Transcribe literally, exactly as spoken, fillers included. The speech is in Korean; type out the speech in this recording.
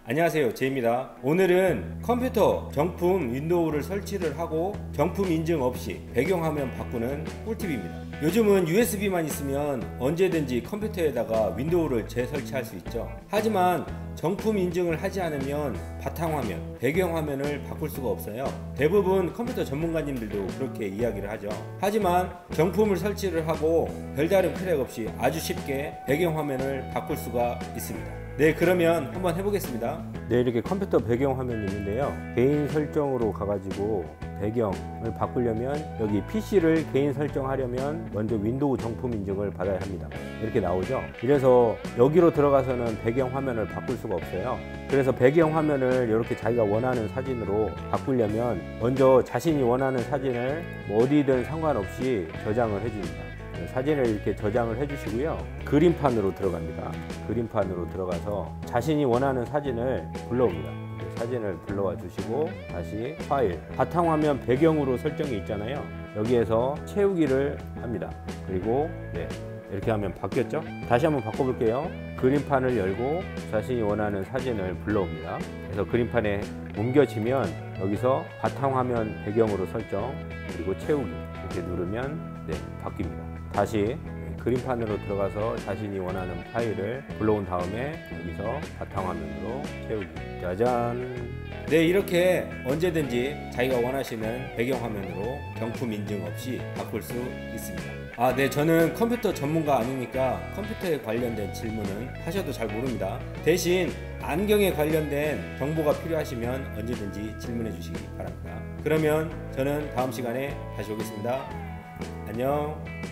안녕하세요, 제이입니다. 오늘은 컴퓨터 정품 윈도우를 설치를 하고 정품 인증 없이 배경화면 바꾸는 꿀팁입니다. 요즘은 유에스비만 있으면 언제든지 컴퓨터에다가 윈도우를 재설치할 수 있죠. 하지만 정품 인증을 하지 않으면 바탕화면, 배경화면을 바꿀 수가 없어요. 대부분 컴퓨터 전문가님들도 그렇게 이야기를 하죠. 하지만 정품을 설치를 하고 별다른 크랙 없이 아주 쉽게 배경화면을 바꿀 수가 있습니다. 네, 그러면 한번 해보겠습니다. 네, 이렇게 컴퓨터 배경화면이 있는데요, 개인 설정으로 가가지고 배경을 바꾸려면 여기 피씨를 개인 설정하려면 먼저 윈도우 정품 인증을 받아야 합니다. 이렇게 나오죠. 이래서 여기로 들어가서는 배경화면을 바꿀 수가 없어요. 그래서 배경화면을 이렇게 자기가 원하는 사진으로 바꾸려면 먼저 자신이 원하는 사진을 뭐 어디든 상관없이 저장을 해줍니다. 사진을 이렇게 저장을 해주시고요, 그림판으로 들어갑니다. 그림판으로 들어가서 자신이 원하는 사진을 불러옵니다. 사진을 불러와 주시고 다시 파일, 바탕화면 배경으로 설정이 있잖아요. 여기에서 채우기를 합니다. 그리고 네, 이렇게 하면 바뀌었죠. 다시 한번 바꿔볼게요. 그림판을 열고 자신이 원하는 사진을 불러옵니다. 그래서 그림판에 옮겨지면 여기서 바탕화면 배경으로 설정, 그리고 채우기 이렇게 누르면 네, 바뀝니다. 다시 그림판으로 들어가서 자신이 원하는 파일을 불러온 다음에 여기서 바탕화면으로 채우기. 짜잔! 네, 이렇게 언제든지 자기가 원하시는 배경화면으로 정품 인증 없이 바꿀 수 있습니다. 아, 네, 저는 컴퓨터 전문가 아니니까 컴퓨터에 관련된 질문은 하셔도 잘 모릅니다. 대신 안경에 관련된 정보가 필요하시면 언제든지 질문해 주시기 바랍니다. 그러면 저는 다음 시간에 다시 오겠습니다. 안녕.